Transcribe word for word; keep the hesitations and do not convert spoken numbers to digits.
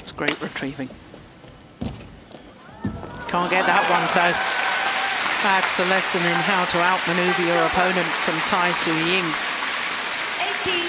That's great retrieving. Can't get that one though. That's a lesson in how to outmaneuver your opponent from Tai Tzu Ying.